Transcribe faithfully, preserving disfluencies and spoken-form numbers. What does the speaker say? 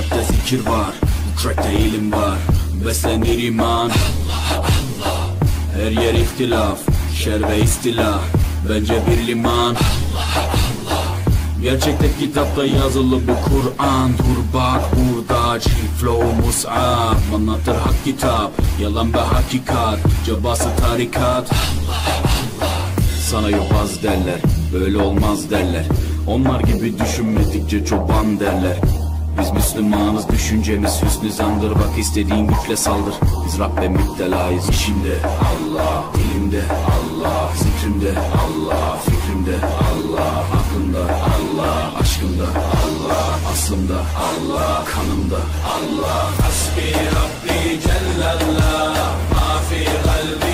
rapte zikir var, bu trackte ilim var. Beslenir iman, Allah Allah. Her yer ihtilaf, şer ve istila. Bence bir liman, Allah Allah. Gerçekte kitapta yazılı bu Kur'an. Dur bak burada çift flow mus'ab. Anlatır hak kitap, yalan ve hakikat. Cabası tarikat, Allah Allah. Sana yobaz derler, böyle olmaz derler. Onlar gibi düşünmedikçe çoban derler. Biz Müslümanız, düşüncemiz hüsnü zandır. Bak istediğin güçle saldır. Biz Rabbe müptelayız. İşimde Allah, dilimde Allah, zikrimde Allah, fikrimde Allah, aklımda Allah, aşkımda Allah, aslımda Allah, kanımda Allah. Hasbi Rabbi Cellallah, ma fi kalbi